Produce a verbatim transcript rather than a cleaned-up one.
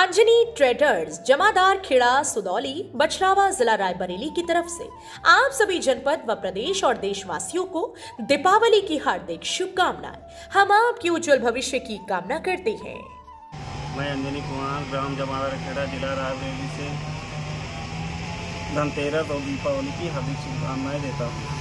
Anjani traders, जमादार खेड़ा, सुदौली, बछरावा, जिला रायबरेली की तरफ से आप सभी जनपद व प्रदेश और देशवासियों को दीपावली की हार्दिक शुभकामनाएं। हम आपके उज्जवल भविष्य की कामना करते हैं। मैं अंजनी कुमार, ग्राम जमादार खेड़ा, जिला रायबरेली से धनतेरस और दीपावली की हार्दिक शुभकामनाएं देता हूँ।